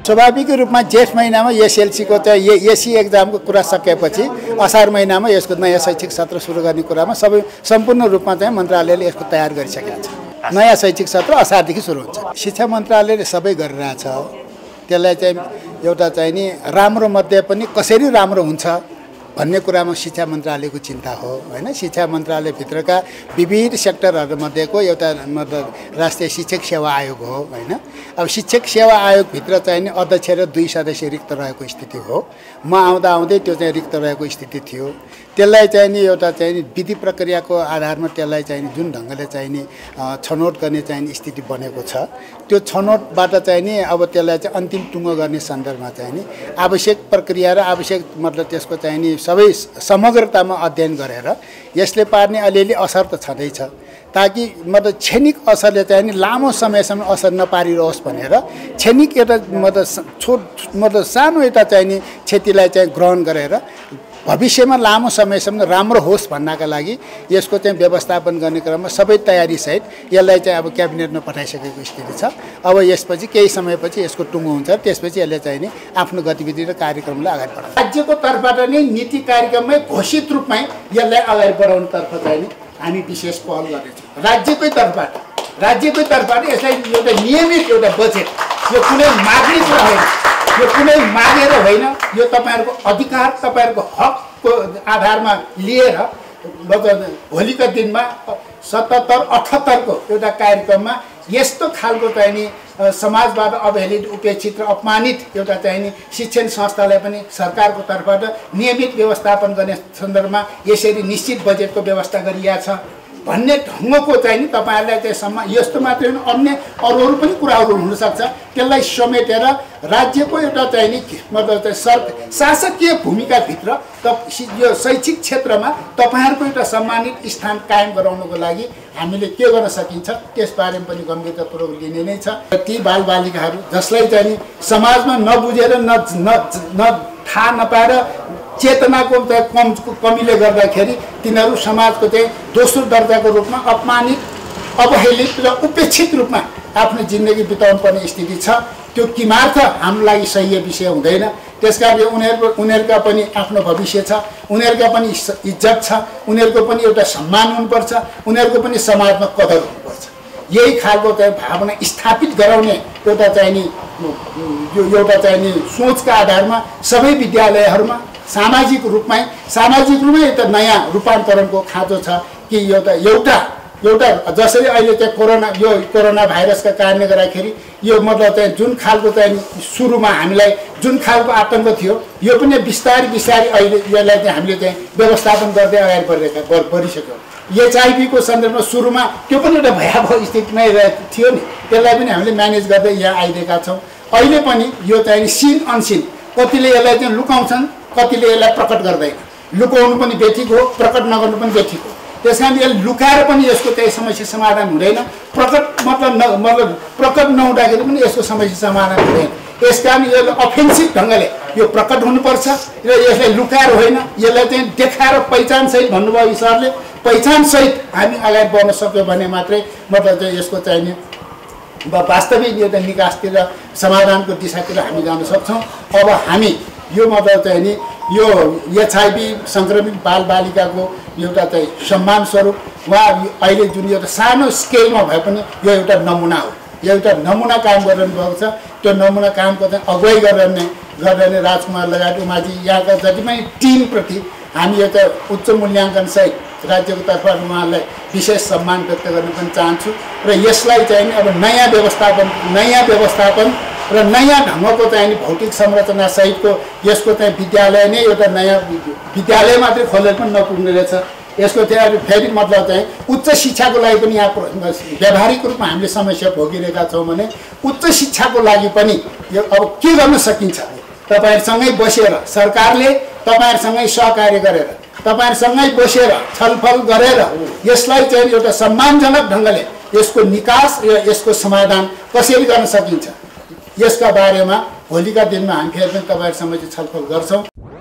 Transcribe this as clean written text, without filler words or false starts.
स्वाभाविक रूपमा जेठ महिनामा एसएलसीको चाहिँ एसी एक्जामको कुरा सकेपछि असार महिनामा यसको नयाँ शैक्षिक सत्र सुरु गर्ने कुरामा सम्पूर्ण रूपमा चाहिँ मन्त्रालयले यसको तयार गरिसकेको छ। नयाँ शैक्षिक सत्र असारदेखि सुरु हुन्छ। शिक्षा मन्त्रालयले सबै गरिरहेछ। त्यसलाई चाहिँ एउटा चाहिँ नि राम्रो मध्ये पनि कसरी राम्रो हुन्छ भन्ने कुरामा शिक्षा मन्त्रालयको चिन्ता हो हैन। शिक्षा मन्त्रालयभित्रका विविध सेक्टरहरूमध्येको एउटा राष्ट्रिय शिक्षक सेवा आयोग हो हैन। अब शिक्षक सेवा आयोगभित्र चाहिँ नि अध्यक्ष र 2 सदस्य रिक्त रहेको स्थिति हो। म आउँदै त्यो चाहिँ रिक्त रहेको स्थिति थियो। त्यसलाई चाहिँ नि एउटा चाहिँ नि विधि प्रक्रियाको आधारमा त्यसलाई चाहिँ जुन ढङ्गले चाहिँ नि छनौट गर्ने चाहिँ स्थिति बनेको छ, त्यो छनौटबाट चाहिँ नि अब त्यसलाई चाहिँ अन्तिम टुङ्गो गर्ने सन्दर्भमा चाहिँ नि आवश्यक प्रक्रिया र आवश्यक मतलब त्यसको चाहिँ नि सबै समग्रतामा अध्ययन गरेर यसले पार्ने अलिअलि असर त छँदैछ, ताकि मतलब क्षणिक असरले चाहिँ नि लामो समयसम्म असर नपारिरहोस् भनेर क्षणिक एउटा मतलब सानो एउटा चाहिँ नि क्षतिलाई चाहिँ ग्रहण गरेर भविष्यमा लामो समयसम्म राम्रो होस् भन्नका लागि यसको चाहिँ व्यवस्थापन गर्ने क्रममा सबै तयारीसहित यसलाई चाहिँ अब क्याबिनेटमा पठाइसकेको स्थिति छ। अब यसपछि केही समयपछि यसको टुङ्गो हुन्छ, त्यसपछि यसले चाहिँ नि आफ्नो गतिविधि र कार्यक्रमलाई अगाडि बढाउँछ। राज्यको तर्फबाट नै नीति कार्यक्रममै घोषित रूपमै यसलाई अगाडि बढाउनुतर्फ चाहिँ नि हामी विशेष पहल गर्नेछौँ। राज्यकै तर्फबाट यसलाई एउटा नियमित एउटा बजेट, यो कुनै माग्ने कुरा होइन, यो कुनै मागेर होइन, यो तपाईहरुको अधिकार तपाईहरुको हकको आधारमा लिएर भोलिका दिनमा 77-78 को एउटा कार्यक्रममा यस्तो खालको चाहिँ नि समाजबाट अवहेलित, उपेक्षित र अपमानित एउटा चाहिँ नि शिक्षण संस्थालाई पनि सरकारको तर्फबाट नियमित व्यवस्थापन गर्ने सन्दर्भमा यसरी निश्चित बजेटको व्यवस्था गरिएको छ भन्ने ढङ्गको चाहिँ नि तपाईहरुलाई चाहिँ यस्तो मात्रै होइन, अन्य अरू पनि कुराहरू हुन सक्छ। त्यसलाई समेटेर राज्यको एउटा चाहिँ नि मतलब चाहिँ शासकीय भूमिकाभित्र यो शैक्षिक क्षेत्रमा तपाईहरुको एउटा सम्मानित स्थान कायम गराउनको लागि हामीले के गर्न सकिन्छ त्यसबारेमा पनि गम्भीरतापूर्वक लिने नै छ। ती बालबालिकाहरू जसलाई चाहिँ नि समाजमा नबुझेर न थाहा नपाएर चेतनाको कमीले गर्दाखेरि तिनीहरू समाजको चाहिँ दोस्रो दर्जाको रूपमा अपमानित, अवहेलित र उपेक्षित रूपमा आफ्नो जिन्दगी बिताउनु पर्ने स्थिति छ। त्यो किमार्थ हाम्रो लागि सही विषय हुँदैन। त्यसकारण उनीहरूका पनि आफ्नो भविष्य छ, उनीहरूका पनि इज्जत छ, उनीहरूको पनि एउटा सम्मान हुनुपर्छ, उनीहरूको पनि समाजमा कदर हुनुपर्छ। यही खालको चाहिँ भावना स्थापित गराउने एउटा चाहिँ नि एउटा चाहिँ नि सोचका आधारमा सबै विद्यालयहरूमा सामाजिक रूपमै एउटा नयाँ रूपान्तरणको खाँचो छ कि एउटा जसरी अहिले चाहिँ कोरोना भाइरसका कारणले गर्दाखेरि यो मतलब चाहिँ जुन खालको चाहिँ सुरुमा हामीलाई जुन खालको आतंक थियो, यो पनि बिस्तारै अहिले यसलाई चाहिँ हामीले चाहिँ व्यवस्थापन गर्दै अगाडि बढिसक्यो। HIV को सन्दर्भमा सुरुमा त्यो पनि एउटा भयावह स्थितिमै थियो नि, त्यसलाई पनि हामीले म्यानेज गर्दै यहाँ आइरहेका छौँ। अहिले पनि यो चाहिँ सिन अनसिन कतिले यसलाई चाहिँ लुकाउँछन्, कतिले यसलाई प्रकट गर्दैन। लुकाउनु पनि बेठिक हो, प्रकट नगर्नु पनि बेठिक हो। त्यसकारण यसले लुकाएर पनि यसको चाहिँ समस्या समाधान हुँदैन, प्रकट मतलब प्रकट नहुँदाखेरि पनि यसको समस्या समाधान हुँदैन। यसकारण यसले अफेन्सिभ ढङ्गले यो प्रकट हुनुपर्छ र यसलाई लुकाएर होइन, यसलाई चाहिँ देखाएर पहिचानसहित भन्नुभयो सरले, पहिचानसहित हामी अगाडि बढ्न सक्यो भने मात्रै मतलब चाहिँ यसको चाहिँ नि वास्तविक एउटा निकासतिर समाधानको दिशातिर हामी जान सक्छौँ। अब हामी यो मतलब चाहिँ नि यो HIV सङ्क्रमित बालबालिकाको एउटा चाहिँ सम्मान स्वरूप उहाँ अहिले जुन एउटा सानो स्केलमा भए पनि यो एउटा नमुना हो, यो एउटा नमुना काम गरिरहनु भएको छ। त्यो नमुना कामको चाहिँ अगुवाई गर्ने राजकुमार लगायत उमाजी यहाँका जति पनि टिमप्रति हामी एउटा उच्च मूल्याङ्कनसहित राज्यको तर्फबाट उहाँहरूलाई विशेष सम्मान व्यक्त गर्न पनि चाहन्छु। र यसलाई चाहिँ अब नयाँ व्यवस्थापन र नयाँ ढङ्गको चाहिँ भौतिक संरचना सहितको यसको चाहिँ विद्यालय नै एउटा नयाँ विद्यालय मात्रै खोलेर पनि नपुग्ने रहेछ। यसको चाहिँ फेरि मतलब चाहिँ उच्च शिक्षाको लागि पनि यहाँ व्यावहारिक रूपमा हामीले समस्या भोगिरहेका छौँ भने उच्च शिक्षाको लागि पनि यो अब के गर्न सकिन्छ, तपाईहरुसँगै बसेर सरकारले तपाईहरुसँगै सहकार्य गरेर तपाईहरुसँगै बसेर छलफल गरेर यसलाई चाहिँ एउटा सम्मानजनक ढङ्गले यसको निकास र यसको समाधान कसरी गर्न सकिन्छ यसका बारेमा भोलिका दिनमा हामी फेरि पनि तपाईहरुसँग छलफल गर्छौँ।